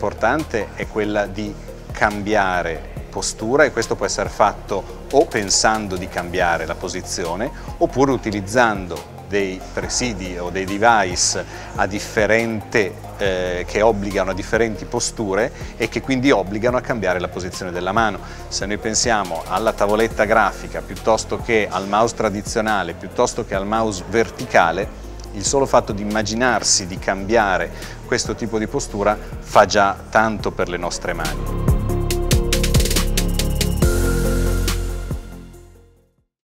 importante è quella di cambiare postura, e questo può essere fatto o pensando di cambiare la posizione oppure utilizzando dei presidi o dei device che obbligano a differenti posture e che quindi obbligano a cambiare la posizione della mano. Se noi pensiamo alla tavoletta grafica piuttosto che al mouse tradizionale, piuttosto che al mouse verticale, il solo fatto di immaginarsi di cambiare questo tipo di postura fa già tanto per le nostre mani.